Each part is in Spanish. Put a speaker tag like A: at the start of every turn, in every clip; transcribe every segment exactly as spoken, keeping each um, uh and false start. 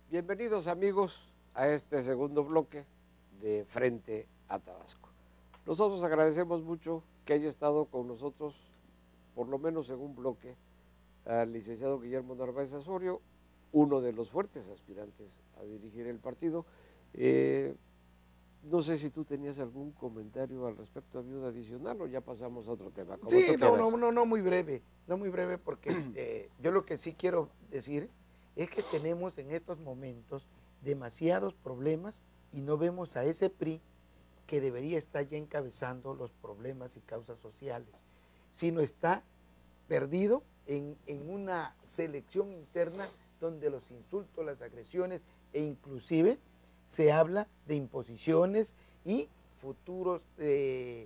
A: Bienvenidos amigos a este segundo bloque de Frente a Tabasco. Nosotros agradecemos mucho que haya estado con nosotros, por lo menos en un bloque, al licenciado Guillermo Narváez Osorio, uno de los fuertes aspirantes a dirigir el partido. Eh, no sé si tú tenías algún comentario al respecto, amigo, adicional, o ya pasamos a otro tema.
B: Sí, no, no, no, no muy breve, no muy breve, porque eh, yo lo que sí quiero decir es que tenemos en estos momentos demasiados problemas y no vemos a ese P R I que debería estar ya encabezando los problemas y causas sociales, sino está perdido en, en una selección interna donde los insultos, las agresiones e inclusive se habla de imposiciones y futuros eh,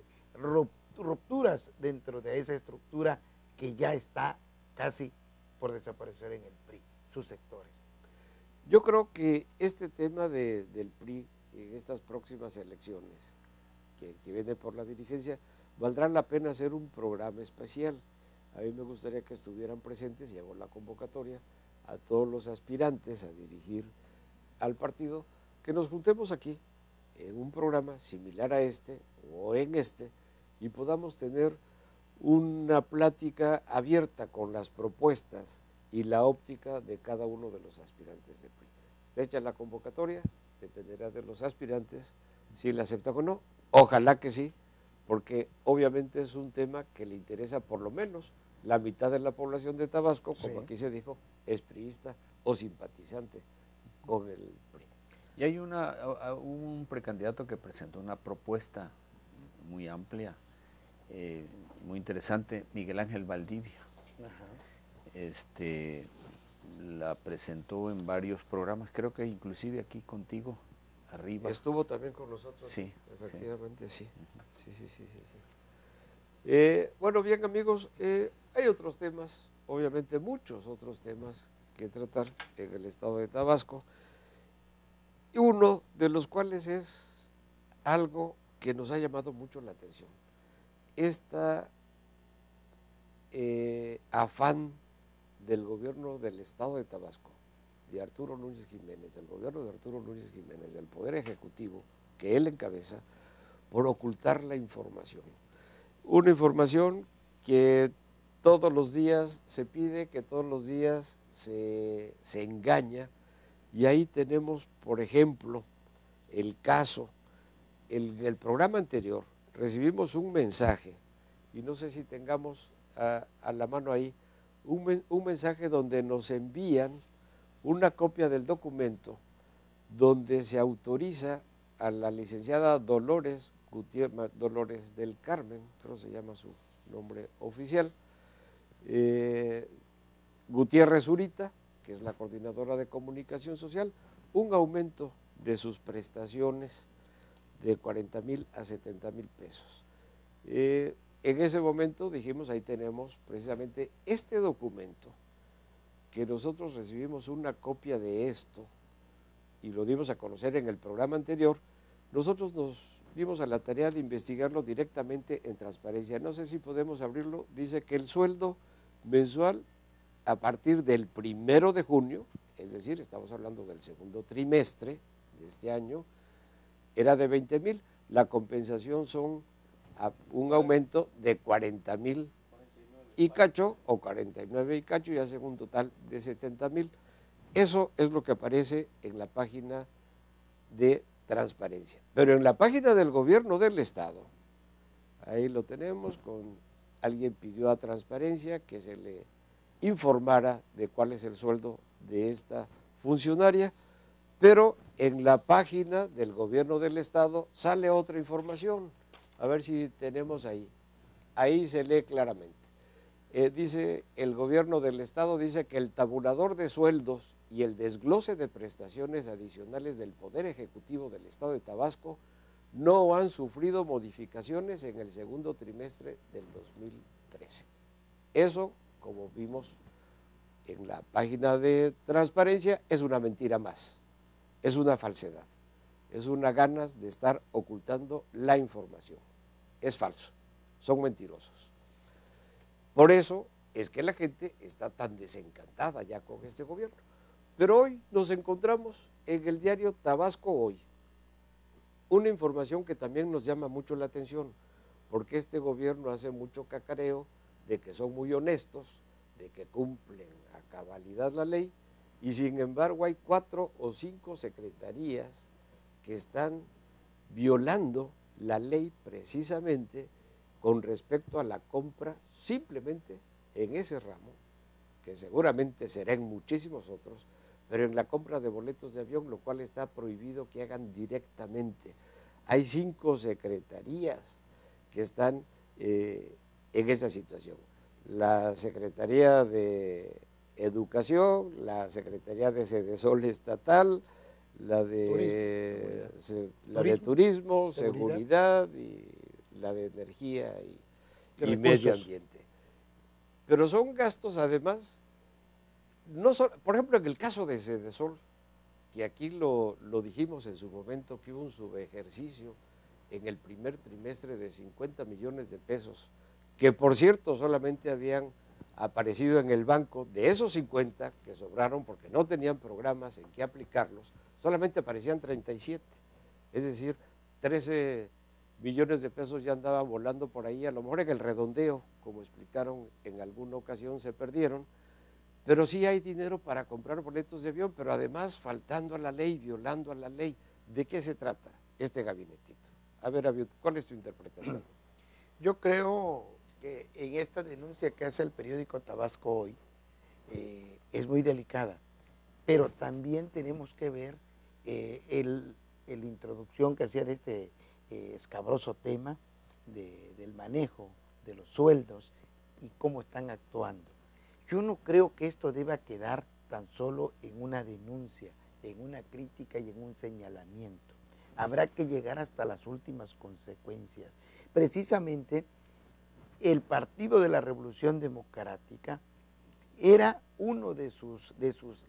B: rupturas dentro de esa estructura que ya está casi por desaparecer en el P R I, sus sectores.
A: Yo creo que este tema de, del P R I en estas próximas elecciones que, que viene por la dirigencia, valdrá la pena hacer un programa especial. A mí me gustaría que estuvieran presentes, y hago la convocatoria a todos los aspirantes a dirigir al partido, que nos juntemos aquí en un programa similar a este o en este y podamos tener una plática abierta con las propuestas y la óptica de cada uno de los aspirantes del P R I. Está hecha la convocatoria, dependerá de los aspirantes si la aceptan o no. Ojalá que sí, porque obviamente es un tema que le interesa por lo menos la mitad de la población de Tabasco, como sí. Aquí se dijo, es priista o simpatizante con el P R I.
C: Y hay una, un precandidato que presentó una propuesta muy amplia, eh, muy interesante, Miguel Ángel Valdivia. Ajá. Este, la presentó en varios programas, creo que inclusive aquí contigo, arriba.
A: Estuvo también con nosotros.
C: Sí.
A: Efectivamente, sí. Sí, sí, sí, sí. sí. Eh, bueno, bien amigos, eh, hay otros temas, obviamente muchos otros temas que tratar en el estado de Tabasco. Y uno de los cuales es algo que nos ha llamado mucho la atención. Esta eh, afán del gobierno del estado de Tabasco, de Arturo Núñez Jiménez, del gobierno de Arturo Núñez Jiménez, del Poder Ejecutivo, que él encabeza, por ocultar la información. Una información que todos los días se pide, que todos los días se, se engaña. Y ahí tenemos, por ejemplo, el caso, en el programa anterior recibimos un mensaje, y no sé si tengamos a, a la mano ahí, un, un mensaje donde nos envían una copia del documento donde se autoriza a la licenciada Dolores Gutiérrez, Dolores del Carmen, creo que se llama su nombre oficial, eh, Gutiérrez Zurita, que es la coordinadora de comunicación social, un aumento de sus prestaciones de cuarenta mil a setenta mil pesos. Eh, en ese momento dijimos, ahí tenemos precisamente este documento, que nosotros recibimos una copia de esto, y lo dimos a conocer en el programa anterior. Nosotros nos dimos a la tarea de investigarlo directamente en Transparencia. No sé si podemos abrirlo. Dice que el sueldo mensual a partir del primero de junio, es decir, estamos hablando del segundo trimestre de este año, era de veinte mil, la compensación son un aumento de cuarenta mil y cacho, o cuarenta y nueve y cacho, y hace un total de setenta mil. Eso es lo que aparece en la página de Transparencia. Pero en la página del gobierno del estado, ahí lo tenemos, con alguien pidió a Transparencia que se le informara de cuál es el sueldo de esta funcionaria, pero en la página del gobierno del estado sale otra información. A ver si tenemos ahí. Ahí se lee claramente. Eh, dice, el gobierno del estado dice que el tabulador de sueldos y el desglose de prestaciones adicionales del Poder Ejecutivo del estado de Tabasco no han sufrido modificaciones en el segundo trimestre del dos mil trece. Eso, como vimos en la página de Transparencia, es una mentira más, es una falsedad, es una ganas de estar ocultando la información. Es falso, son mentirosos. Por eso es que la gente está tan desencantada ya con este gobierno, Pero hoy nos encontramos en el diario Tabasco Hoy una información que también nos llama mucho la atención, porque este gobierno hace mucho cacareo de que son muy honestos, de que cumplen a cabalidad la ley, y sin embargo hay cuatro o cinco secretarías que están violando la ley precisamente con respecto a la compra simplemente en ese ramo, que seguramente será en muchísimos otros, pero en la compra de boletos de avión, lo cual está prohibido que hagan directamente. Hay cinco secretarías que están eh, en esa situación. La Secretaría de Educación, la Secretaría de Sedesol Estatal, la de Turismo, se, la de Turismo, Seguridad, Seguridad y la de Energía y, y Medio Ambiente. Pero son gastos además, no son, por ejemplo en el caso de Sedesol, que aquí lo, lo dijimos en su momento, que hubo un subejercicio en el primer trimestre de cincuenta millones de pesos, que por cierto solamente habían aparecido en el banco, de esos cincuenta que sobraron porque no tenían programas en qué aplicarlos, solamente aparecían treinta y siete, es decir, trece millones de pesos ya andaban volando por ahí, a lo mejor en el redondeo, como explicaron en alguna ocasión, se perdieron, pero sí hay dinero para comprar boletos de avión, pero además faltando a la ley, violando a la ley. ¿De qué se trata este gabinetito? A ver, Abiud, ¿cuál es tu interpretación?
B: Yo creo que en esta denuncia que hace el periódico Tabasco Hoy eh, es muy delicada, pero también tenemos que ver eh, el, el introducción que hacía de este eh, escabroso tema de, del manejo de los sueldos y cómo están actuando. Yo no creo que esto deba quedar tan solo en una denuncia, en una crítica y en un señalamiento. Habrá que llegar hasta las últimas consecuencias. Precisamente, el Partido de la Revolución Democrática era uno de sus, de sus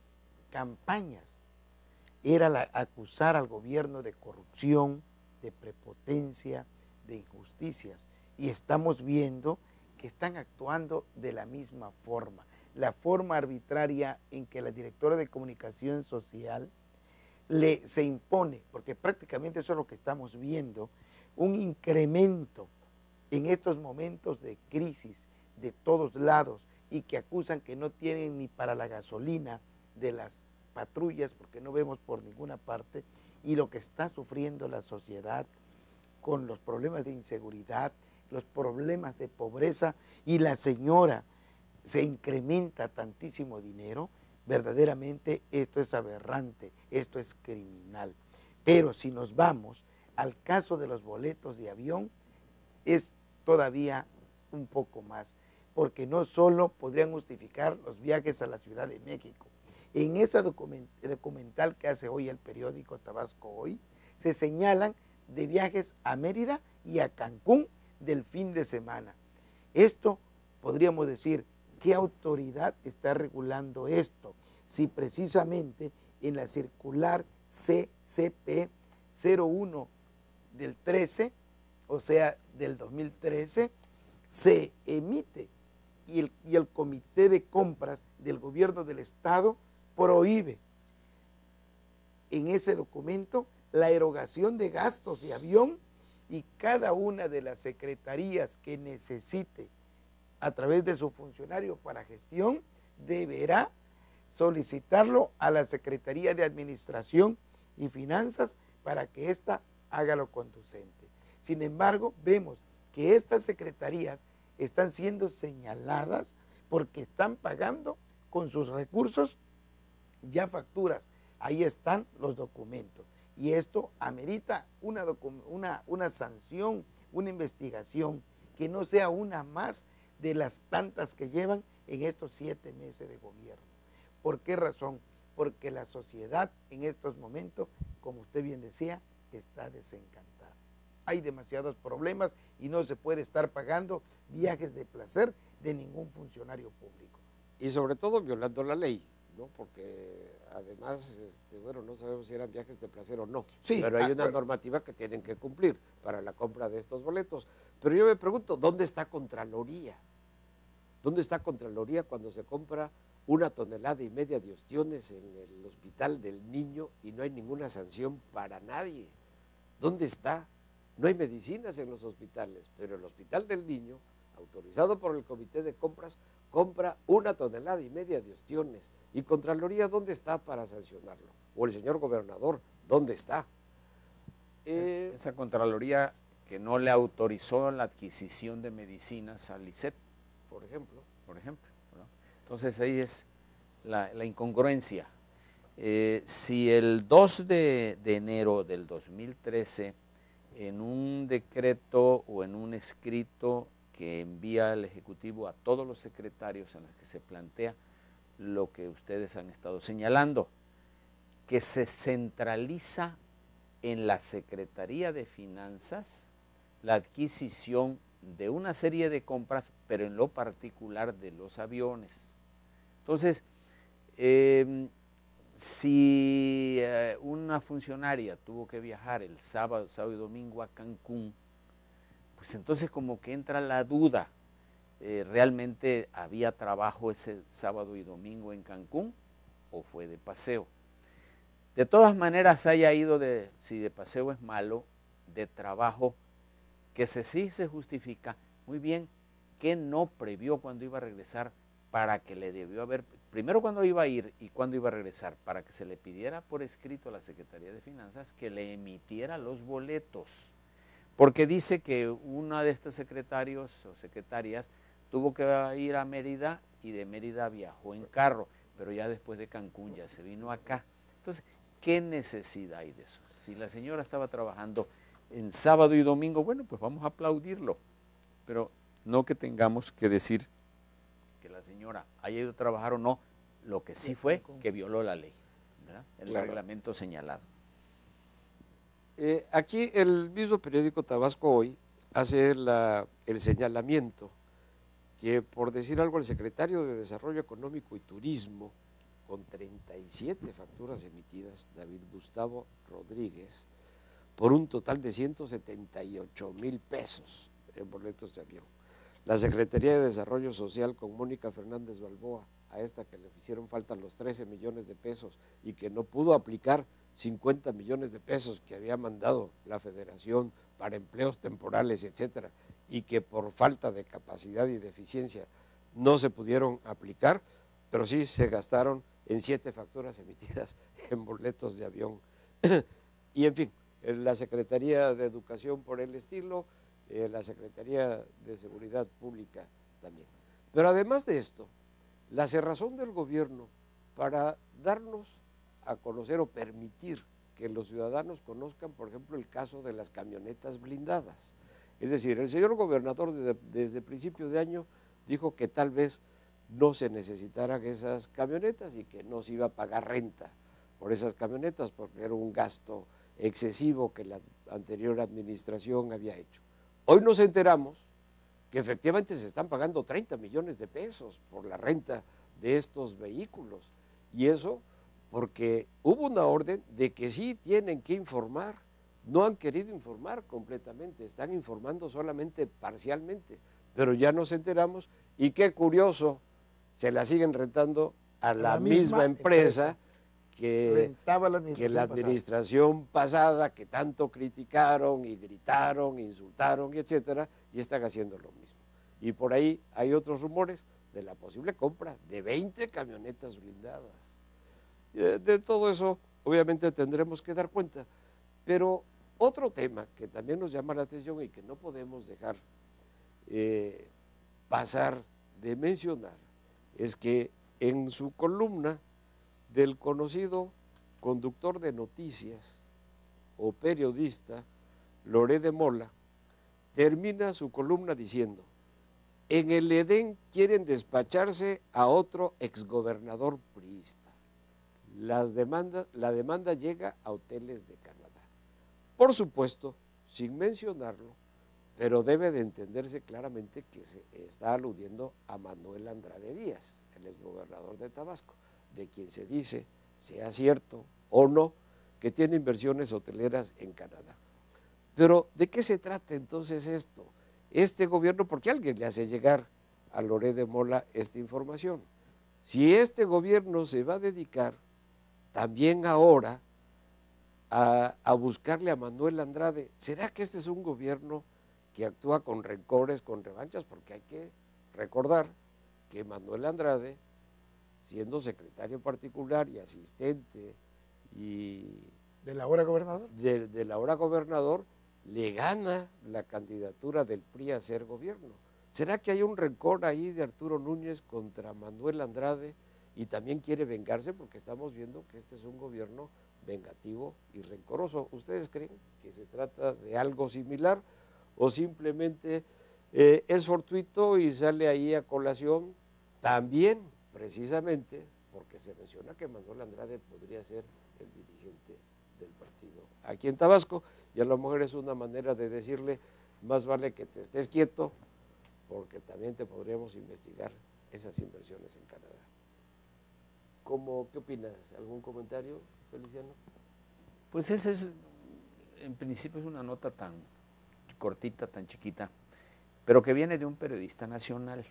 B: campañas, era la, acusar al gobierno de corrupción, de prepotencia, de injusticias. Y estamos viendo que están actuando de la misma forma. La forma arbitraria en que la directora de comunicación social le, se impone, porque prácticamente eso es lo que estamos viendo, un incremento en estos momentos de crisis de todos lados y que acusan que no tienen ni para la gasolina de las patrullas porque no vemos por ninguna parte, y lo que está sufriendo la sociedad con los problemas de inseguridad, los problemas de pobreza, y la señora se incrementa tantísimo dinero, verdaderamente esto es aberrante, esto es criminal. Pero si nos vamos al caso de los boletos de avión, es todavía un poco más, porque no solo podrían justificar los viajes a la Ciudad de México. En ese documental que hace hoy el periódico Tabasco Hoy, se señalan de viajes a Mérida y a Cancún del fin de semana. Esto, podríamos decir, ¿qué autoridad está regulando esto? Si precisamente en la circular C C P cero uno del trece, o sea, del dos mil trece, se emite y el, y el Comité de Compras del Gobierno del Estado prohíbe en ese documento la erogación de gastos de avión, y cada una de las secretarías que necesite a través de su funcionario para gestión deberá solicitarlo a la Secretaría de Administración y Finanzas para que ésta haga lo conducente. Sin embargo, vemos que estas secretarías están siendo señaladas porque están pagando con sus recursos ya facturas. Ahí están los documentos. Y esto amerita una, una, una sanción, una investigación, que no sea una más de las tantas que llevan en estos siete meses de gobierno. ¿Por qué razón? Porque la sociedad en estos momentos, como usted bien decía, está desencantada. Hay demasiados problemas y no se puede estar pagando viajes de placer de ningún funcionario público.
A: Y sobre todo violando la ley, ¿no? Porque además, este, bueno, no sabemos si eran viajes de placer o no, sí, pero hay una normativa que tienen que cumplir para la compra de estos boletos. Pero yo me pregunto, ¿dónde está Contraloría? ¿Dónde está Contraloría cuando se compra una tonelada y media de ostiones en el hospital del niño y no hay ninguna sanción para nadie. ¿Dónde está? No hay medicinas en los hospitales, pero el hospital del niño, autorizado por el comité de compras, compra una tonelada y media de ostiones. ¿Y Contraloría dónde está para sancionarlo? O el señor gobernador, ¿dónde está?
C: Eh, Esa Contraloría que no le autorizó la adquisición de medicinas al I C E T,
A: por ejemplo.
C: Por ejemplo, ¿no? Entonces ahí es la, la incongruencia. Eh, si el dos de enero del dos mil trece, en un decreto o en un escrito que envía el Ejecutivo a todos los secretarios en los que se plantea lo que ustedes han estado señalando, que se centraliza en la Secretaría de Finanzas la adquisición de una serie de compras, pero en lo particular de los aviones. Entonces, eh, si eh, una funcionaria tuvo que viajar el sábado, sábado y domingo a Cancún, pues entonces como que entra la duda, eh, ¿realmente había trabajo ese sábado y domingo en Cancún o fue de paseo? De todas maneras haya ido, de, si de paseo es malo, de trabajo, que se, sí se justifica, muy bien, que no previó cuando iba a regresar para que le debió haber, primero cuando iba a ir y cuando iba a regresar, para que se le pidiera por escrito a la Secretaría de Finanzas que le emitiera los boletos, porque dice que una de estos secretarios o secretarias tuvo que ir a Mérida y de Mérida viajó en carro, pero ya después de Cancún ya se vino acá. Entonces, ¿qué necesidad hay de eso? Si la señora estaba trabajando en sábado y domingo, bueno, pues vamos a aplaudirlo, pero no que tengamos que decir que la señora haya ido a trabajar o no, lo que sí fue que violó la ley, ¿verdad? El claro. reglamento señalado.
A: Eh, aquí el mismo periódico Tabasco Hoy hace la, el señalamiento que, por decir algo, el secretario de Desarrollo Económico y Turismo, con treinta y siete facturas emitidas, David Gustavo Rodríguez, por un total de ciento setenta y ocho mil pesos en boletos de avión. La Secretaría de Desarrollo Social con Mónica Fernández Balboa, a esta que le hicieron falta los trece millones de pesos y que no pudo aplicar cincuenta millones de pesos que había mandado la Federación para empleos temporales, etcétera, y que por falta de capacidad y de eficiencia no se pudieron aplicar, pero sí se gastaron en siete facturas emitidas en boletos de avión. Y en fin, la Secretaría de Educación por el estilo, eh, la Secretaría de Seguridad Pública también. Pero además de esto, la cerrazón del gobierno para darnos a conocer o permitir que los ciudadanos conozcan, por ejemplo, el caso de las camionetas blindadas. Es decir, el señor gobernador desde, desde principio de año dijo que tal vez no se necesitaran esas camionetas y que no se iba a pagar renta por esas camionetas porque era un gasto excesivo que la anterior administración había hecho. Hoy nos enteramos que efectivamente se están pagando treinta millones de pesos por la renta de estos vehículos, y eso porque hubo una orden de que sí tienen que informar. No han querido informar completamente, están informando solamente parcialmente, pero ya nos enteramos, y qué curioso, se la siguen rentando a la, la misma, misma empresa, empresa que, la que la administración pasada. pasada, que tanto criticaron y gritaron, insultaron, etcétera, y están haciendo lo mismo. Y por ahí hay otros rumores de la posible compra de veinte camionetas blindadas. De, de todo eso, obviamente, tendremos que dar cuenta, pero otro tema que también nos llama la atención y que no podemos dejar eh, pasar de mencionar es que en su columna del conocido conductor de noticias o periodista Loré de Mola, termina su columna diciendo: en el Edén quieren despacharse a otro exgobernador priista. Las demandas, la demanda llega a hoteles de Canadá. Por supuesto, sin mencionarlo, pero debe de entenderse claramente que se está aludiendo a Manuel Andrade Díaz, el exgobernador de Tabasco, de quien se dice, sea cierto o no, que tiene inversiones hoteleras en Canadá. Pero, ¿de qué se trata entonces esto? Este gobierno, ¿por qué alguien le hace llegar a Loré de Mola esta información? si este gobierno se va a dedicar también ahora a, a buscarle a Manuel Andrade, ¿será que este es un gobierno que actúa con rencores, con revanchas? Porque hay que recordar que Manuel Andrade, siendo secretario particular y asistente y
B: ¿De la hora gobernador?
A: de, de la hora gobernador, le gana la candidatura del P R I a ser gobierno. ¿Será que hay un rencor ahí de Arturo Núñez contra Manuel Andrade y también quiere vengarse? Porque estamos viendo que este es un gobierno vengativo y rencoroso. ¿Ustedes creen que se trata de algo similar o simplemente eh, es fortuito y sale ahí a colación también, precisamente, porque se menciona que Manuel Andrade podría ser el dirigente del partido aquí en Tabasco, y a lo mejor es una manera de decirle, más vale que te estés quieto, porque también te podríamos investigar esas inversiones en Canadá. ¿Cómo, ¿Qué opinas? ¿Algún comentario, Feliciano?
C: Pues esa es, en principio es una nota tan cortita, tan chiquita, pero que viene de un periodista nacional.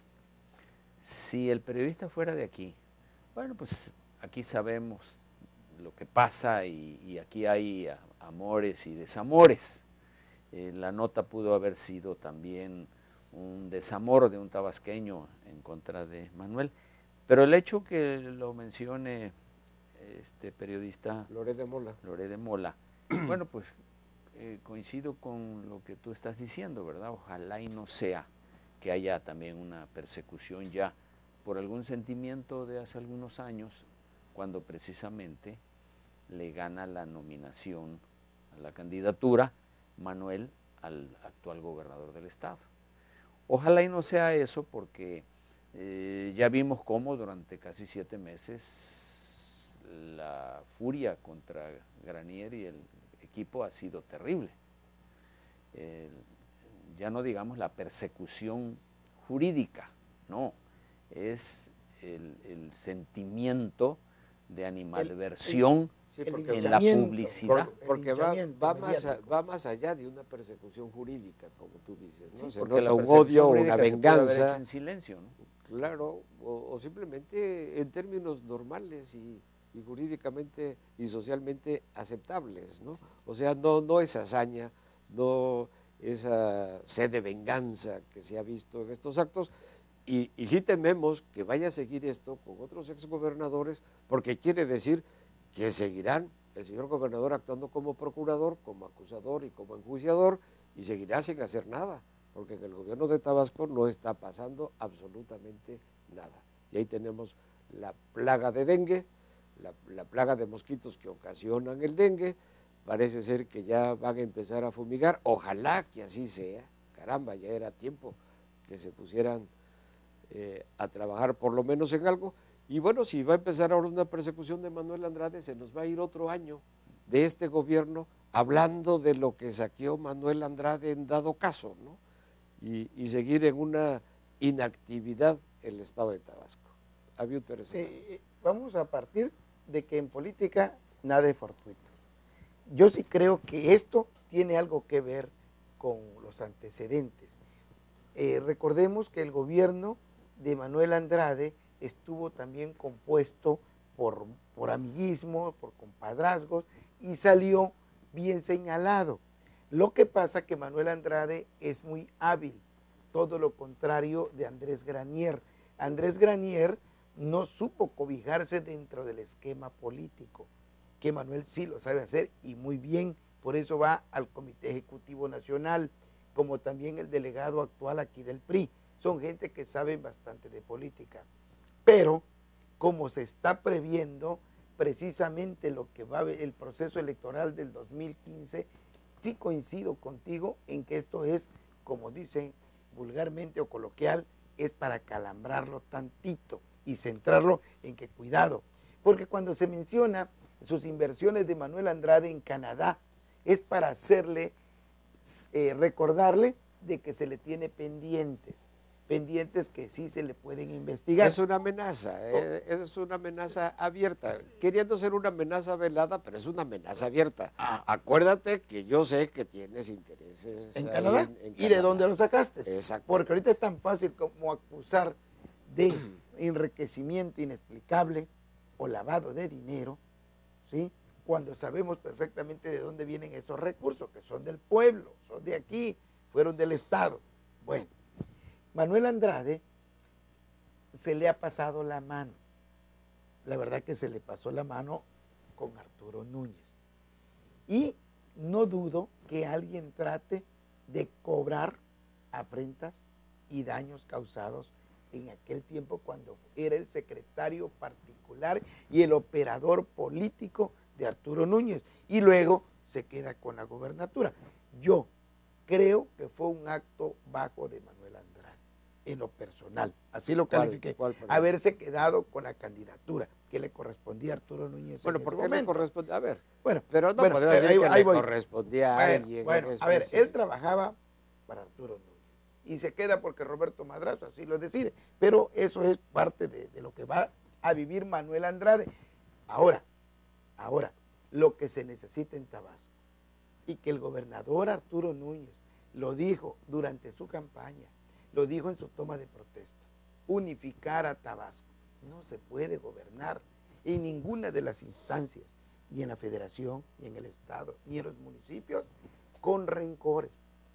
C: Si el periodista fuera de aquí, bueno, pues aquí sabemos lo que pasa y, y aquí hay amores y desamores. Eh, la nota pudo haber sido también un desamor de un tabasqueño en contra de Manuel, pero el hecho que lo mencione este periodista
A: Loré de Mola,
C: Loré de Mola bueno, pues eh, coincido con lo que tú estás diciendo, ¿verdad? Ojalá y no sea que haya también una persecución ya por algún sentimiento de hace algunos años, cuando precisamente le gana la nominación a la candidatura Manuel al actual gobernador del estado. Ojalá y no sea eso, porque eh, ya vimos cómo durante casi siete meses la furia contra Granier y el equipo ha sido terrible. Eh, ya no digamos la persecución jurídica, no, es el, el sentimiento de animadversión
A: sí,
C: en la publicidad.
A: Por, porque va, va, más a, va más allá de una persecución jurídica, como tú dices, ¿no?
C: Sí,
A: se nota un odio, una venganza.
C: En silencio, ¿no?
A: Claro, o, o simplemente en términos normales y, y jurídicamente y socialmente aceptables, ¿no? O sea, no, no esa hazaña, no esa sed de venganza que se ha visto en estos actos. Y, y sí tememos que vaya a seguir esto con otros exgobernadores, porque quiere decir que seguirán el señor gobernador actuando como procurador, como acusador y como enjuiciador, y seguirá sin hacer nada, porque en el gobierno de Tabasco no está pasando absolutamente nada. Y ahí tenemos la plaga de dengue, la, la plaga de mosquitos que ocasionan el dengue. Parece ser que ya van a empezar a fumigar, ojalá que así sea. Caramba, ya era tiempo que se pusieran Eh, a trabajar por lo menos en algo. Y bueno, si va a empezar ahora una persecución de Manuel Andrade, se nos va a ir otro año de este gobierno hablando de lo que saqueó Manuel Andrade en dado caso, ¿no? Y, y seguir en una inactividad el estado de Tabasco.
B: Sí, vamos a partir de que en política nada es fortuito. Yo sí creo que esto tiene algo que ver con los antecedentes. Eh, recordemos que el gobierno de Manuel Andrade estuvo también compuesto por, por amiguismo, por compadrazgos, y salió bien señalado. Lo que pasa que Manuel Andrade es muy hábil, todo lo contrario de Andrés Granier. Andrés Granier no supo cobijarse dentro del esquema político, que Manuel sí lo sabe hacer y muy bien, por eso va al Comité Ejecutivo Nacional, como también el delegado actual aquí del P R I. Son gente que saben bastante de política. Pero, como se está previendo precisamente lo que va a ver el proceso electoral del dos mil quince, sí coincido contigo en que esto es, como dicen vulgarmente o coloquial, es para calambrarlo tantito y centrarlo en que cuidado. Porque cuando se menciona sus inversiones de Manuel Andrade en Canadá, es para hacerle Eh, recordarle de que se le tiene pendientes, pendientes que sí se le pueden investigar.
A: Es una amenaza, eh, es una amenaza abierta, queriendo ser una amenaza velada, pero es una amenaza abierta. Ah. Acuérdate que yo sé que tienes intereses
B: en Canadá. En, en Canadá. ¿Y de dónde lo sacaste?
A: Exacto.
B: Porque ahorita es tan fácil como acusar de enriquecimiento inexplicable o lavado de dinero, ¿sí? Cuando sabemos perfectamente de dónde vienen esos recursos, que son del pueblo, son de aquí, fueron del Estado. Bueno, Manuel Andrade se le ha pasado la mano. La verdad que se le pasó la mano con Arturo Núñez. Y no dudo que alguien trate de cobrar afrentas y daños causados en aquel tiempo cuando era el secretario particular y el operador político de Arturo Núñez, y luego se queda con la gobernatura. Yo creo que fue un acto bajo de Manuel Andrade, en lo personal, así lo califiqué,
A: ¿Cuál, cuál
B: haberse quedado con la candidatura que le correspondía a Arturo Núñez.
A: Bueno,
B: en
A: ¿por
B: ese
A: qué le
B: momento.
A: correspondía? A ver,
B: bueno,
A: pero no
B: bueno,
A: podemos
B: eh,
A: decir
B: ahí-
A: que
B: ahí
A: le
B: voy.
A: correspondía a
B: Bueno,
A: alguien.
B: bueno,
A: en
B: a ver, él
A: específico.
B: trabajaba para Arturo Núñez y se queda porque Roberto Madrazo así lo decide, pero eso es parte de, de lo que va a vivir Manuel Andrade. Ahora, ahora, lo que se necesita en Tabasco, y que el gobernador Arturo Núñez lo dijo durante su campaña, lo dijo en su toma de protesta, unificar a Tabasco. No se puede gobernar en ninguna de las instancias, ni en la federación, ni en el estado, ni en los municipios, con rencores,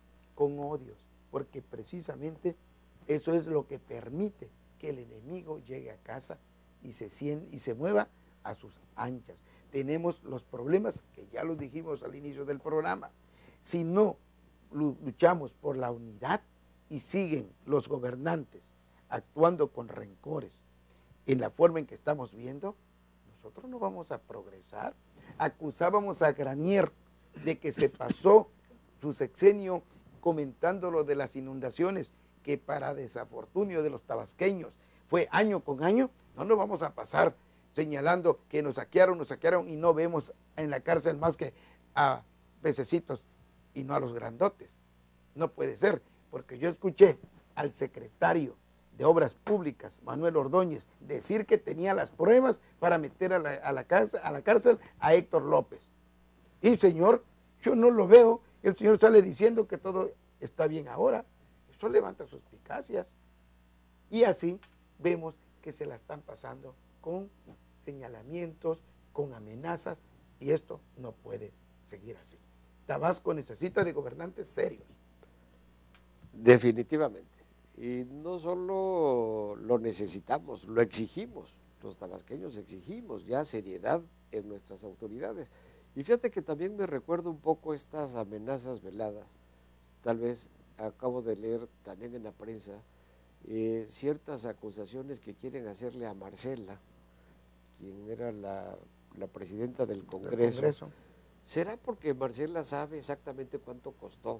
B: con odios, porque precisamente eso es lo que permite que el enemigo llegue a casa y se, siente, y se mueva a sus anchas. Tenemos los problemas que ya los dijimos al inicio del programa. Si no luchamos por la unidad y siguen los gobernantes actuando con rencores en la forma en que estamos viendo, nosotros no vamos a progresar. Acusábamos a Granier de que se pasó su sexenio comentando lo de las inundaciones, que para desafortunio de los tabasqueños fue año con año. No nos vamos a pasar señalando que nos saquearon, nos saquearon y no vemos en la cárcel más que a pececitos y no a los grandotes. No puede ser, porque yo escuché al secretario de Obras Públicas, Manuel Ordóñez, decir que tenía las pruebas para meter a la, a la, cárcel, a la cárcel a Héctor López. Y señor, yo no lo veo, el señor sale diciendo que todo está bien ahora. Eso levanta suspicacias. Y así vemos que se la están pasando con señalamientos, con amenazas, y esto no puede seguir así. Tabasco necesita de gobernantes serios.
A: Definitivamente. Y no solo lo necesitamos, lo exigimos. Los tabasqueños exigimos ya seriedad en nuestras autoridades. Y fíjate que también me recuerdo un poco estas amenazas veladas. Tal vez acabo de leer también en la prensa eh, ciertas acusaciones que quieren hacerle a Marcela, quien era la, la presidenta del Congreso.
B: Del Congreso.
A: ¿Será porque Marcela sabe exactamente cuánto costó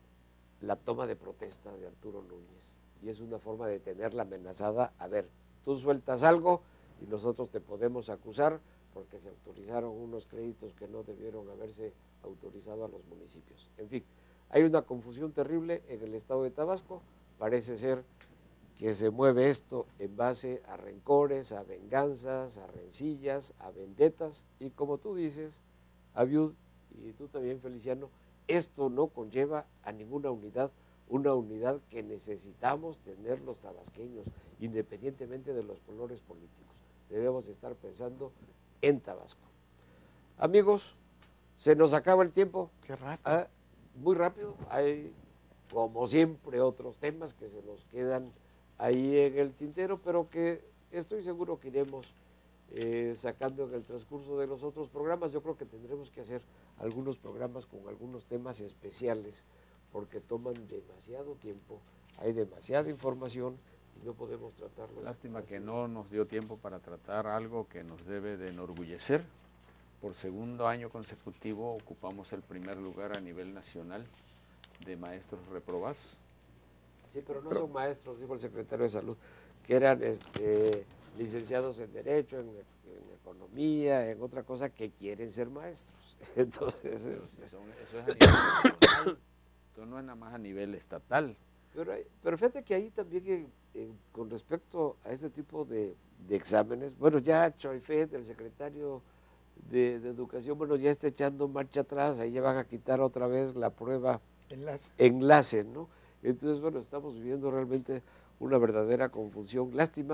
A: la toma de protesta de Arturo Núñez? Y es una forma de tenerla amenazada. A ver, tú sueltas algo y nosotros te podemos acusar porque se autorizaron unos créditos que no debieron haberse autorizado a los municipios. En fin, hay una confusión terrible en el estado de Tabasco. Parece ser que se mueve esto en base a rencores, a venganzas, a rencillas, a vendetas. Y como tú dices, Abiud, y tú también, Feliciano, esto no conlleva a ninguna unidad, una unidad que necesitamos tener los tabasqueños, independientemente de los colores políticos. Debemos estar pensando en Tabasco. Amigos, se nos acaba el tiempo.
B: Qué rápido.
A: Ah, muy rápido. Hay, como siempre, otros temas que se nos quedan ahí en el tintero, pero que estoy seguro que iremos eh, sacando en el transcurso de los otros programas. Yo creo que tendremos que hacer algunos programas con algunos temas especiales, porque toman demasiado tiempo, hay demasiada información y no podemos tratarlos.
C: Lástima
A: así.
C: que no nos dio tiempo para tratar algo que nos debe de enorgullecer. Por segundo año consecutivo ocupamos el primer lugar a nivel nacional de maestros reprobados.
A: Sí, pero no
C: Pero-
A: son maestros, dijo el secretario de Salud, que eran este, licenciados en Derecho, en, en Economía, en otra cosa, que quieren ser maestros. Entonces, este,
C: Son- eso es a nivel nacional, esto no es nada más a nivel estatal.
A: pero, hay- pero fíjate que ahí también, eh, eh, con respecto a este tipo de, de exámenes, bueno, ya Choifet, el secretario de, de Educación, bueno, ya está echando marcha atrás, ahí ya van a quitar otra vez la prueba
B: Enlace.
A: enlace, ¿no? Entonces, bueno, estamos viviendo realmente una verdadera confusión. Lástima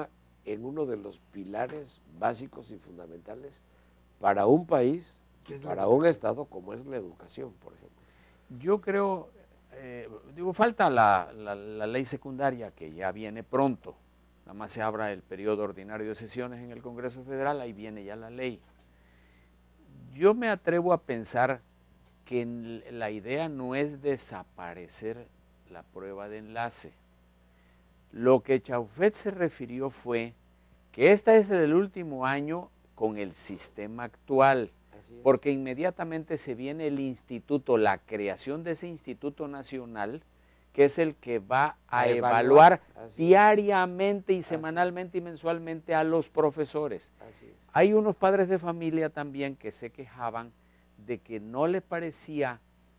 A: en uno de los pilares básicos y fundamentales para un país, para un Estado, como es la educación, por ejemplo.
C: Yo creo, eh, digo, falta la, la, la ley secundaria que ya viene pronto, nada más se abra el periodo ordinario de sesiones en el Congreso Federal, ahí viene ya la ley. Yo me atrevo a pensar que la idea no es desaparecer la prueba de enlace. Lo que Chauvet se refirió fue que este es el último año con el sistema actual, porque inmediatamente se viene el instituto, la creación de ese instituto nacional, que es el que va a, a evaluar, evaluar diariamente y semanalmente y mensualmente a los profesores.
A: Así es.
C: Hay unos padres de familia también que se quejaban de que no les parecía,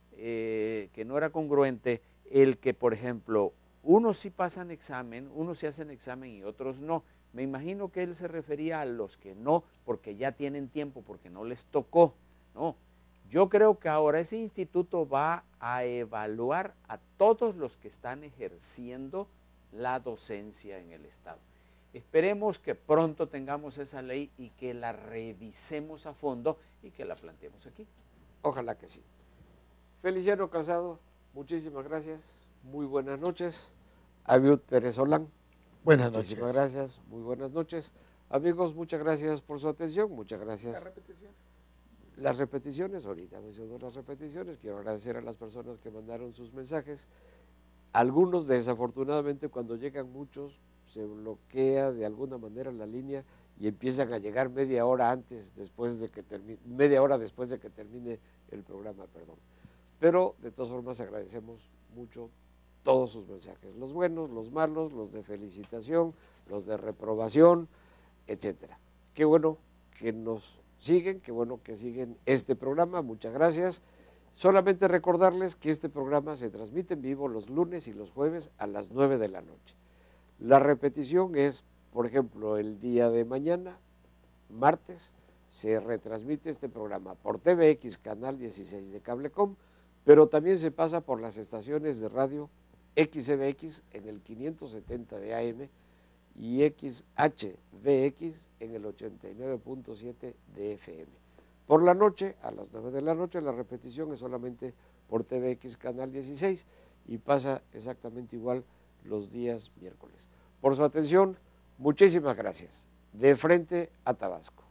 C: eh, que no era congruente el que, por ejemplo, unos sí pasan examen, unos sí hacen examen y otros no. Me imagino que él se refería a los que no, porque ya tienen tiempo, porque no les tocó. No, yo creo que ahora ese instituto va a evaluar a todos los que están ejerciendo la docencia en el Estado. Esperemos que pronto tengamos esa ley y que la revisemos a fondo y que la planteemos aquí.
A: Ojalá que sí. Feliciano Casado, muchísimas gracias. Muy buenas noches. Abiud Pérez Solán.
B: Buenas noches.
A: Muchísimas gracias, muy buenas noches. Amigos, muchas gracias por su atención, muchas gracias.
B: ¿La repetición?
A: Las repeticiones, ahorita menciono las repeticiones, quiero agradecer a las personas que mandaron sus mensajes. Algunos, desafortunadamente, cuando llegan muchos, se bloquea de alguna manera la línea y empiezan a llegar media hora antes, después de que termine, media hora después de que termine el programa, perdón. Pero, de todas formas, agradecemos mucho todos sus mensajes, los buenos, los malos, los de felicitación, los de reprobación, etcétera. Qué bueno que nos siguen, qué bueno que siguen este programa, muchas gracias. Solamente recordarles que este programa se transmite en vivo los lunes y los jueves a las nueve de la noche. La repetición es, por ejemplo, el día de mañana, martes, se retransmite este programa por T V X, canal dieciséis de Cablecom, pero también se pasa por las estaciones de radio X C B X en el quinientos setenta de A M y X H V X en el ochenta y nueve punto siete de F M. Por la noche, a las nueve de la noche, la repetición es solamente por T V X canal dieciséis y pasa exactamente igual los días miércoles. Por su atención, muchísimas gracias. De frente a Tabasco.